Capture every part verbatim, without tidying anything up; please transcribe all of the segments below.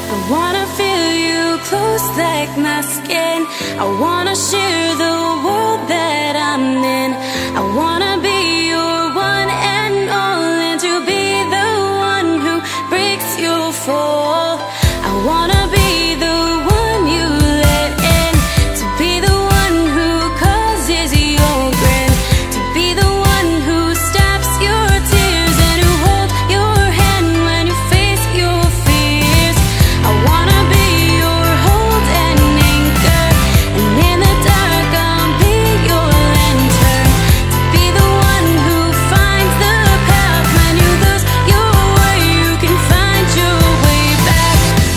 I wanna feel you close like my skin. I wanna share the world that I'm in. I wanna be your one and all, and to be the one who breaks your fall. I wanna be the one you let in, to be the one who causes your grin, to be the one who stops your tears and who holds your hand when you face your fears. I wanna be your hold and anchor, and in the dark I'll be your lantern, to be the one who finds the path when you lose your way. You can find your way back.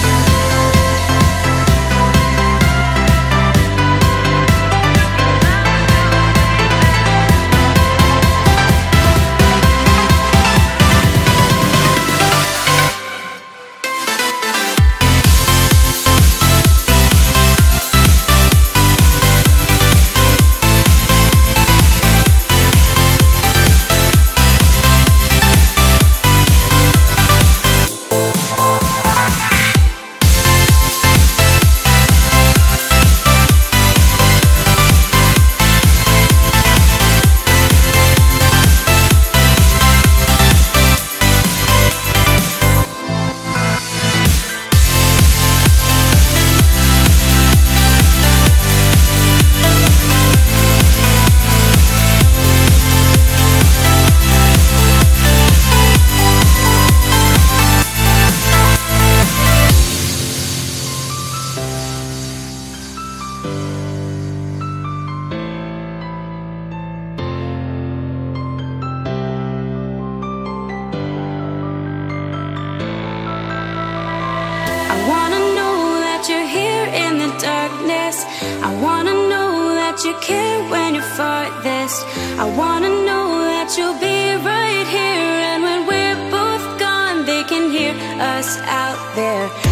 I wanna know that you're here in the darkness. I wanna know that you care when you're farthest. I wanna know that you'll be right here, and when we're both gone, they can hear us out there.